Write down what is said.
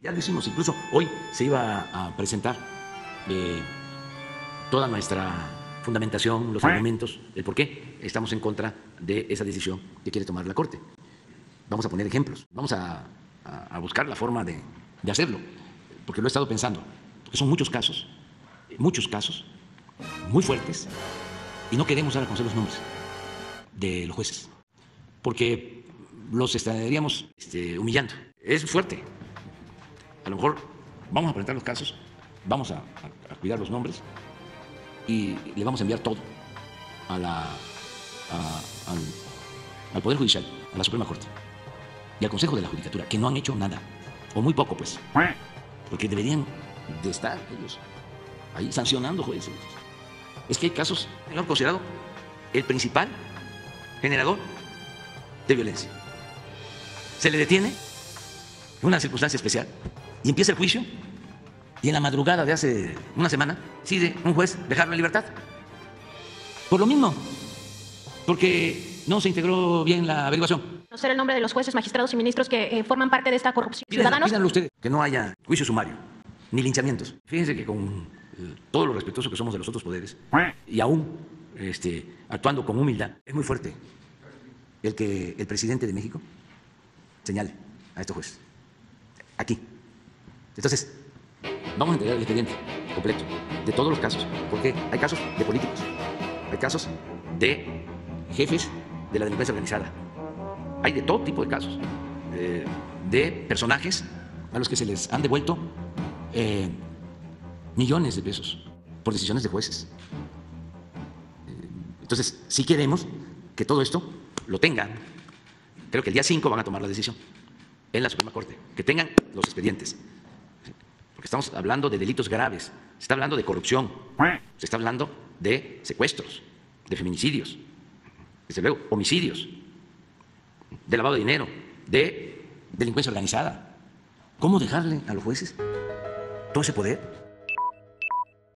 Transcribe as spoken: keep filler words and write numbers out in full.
Ya lo hicimos, incluso hoy se iba a presentar eh, toda nuestra fundamentación, los argumentos, el por qué estamos en contra de esa decisión que quiere tomar la Corte. Vamos a poner ejemplos, vamos a, a, a buscar la forma de, de hacerlo, porque lo he estado pensando, porque son muchos casos, muchos casos muy fuertes, y no queremos dar a conocer los nombres de los jueces, porque los estaríamos este, humillando. Es fuerte. A lo mejor vamos a presentar los casos, vamos a, a, a cuidar los nombres y le vamos a enviar todo a la, a, al, al Poder Judicial, a la Suprema Corte y al Consejo de la Judicatura, que no han hecho nada, o muy poco, pues, porque deberían de estar ellos ahí sancionando jueces. Es que hay casos, lo han considerado el principal generador de violencia. Se le detiene en una circunstancia especial y empieza el juicio, y en la madrugada de hace una semana decide un juez dejarlo en libertad. Por lo mismo, porque no se integró bien la averiguación. Conocer el nombre de los jueces, magistrados y ministros que eh, forman parte de esta corrupción. Pídanlo, Ciudadanos. pídanlo ustedes, que no haya juicio sumario, ni linchamientos. Fíjense que con eh, todo lo respetuoso que somos de los otros poderes, y aún este, actuando con humildad, es muy fuerte el que el presidente de México señale a estos jueces. Aquí. Entonces, vamos a entregar el expediente completo de todos los casos, porque hay casos de políticos, hay casos de jefes de la delincuencia organizada, hay de todo tipo de casos, eh, de personajes a los que se les han devuelto eh, millones de pesos por decisiones de jueces. Eh, entonces, si queremos que todo esto lo tengan, creo que el día cinco van a tomar la decisión en la Suprema Corte, que tengan los expedientes. Porque estamos hablando de delitos graves, se está hablando de corrupción, se está hablando de secuestros, de feminicidios, desde luego, homicidios, de lavado de dinero, de delincuencia organizada. ¿Cómo dejarle a los jueces todo ese poder?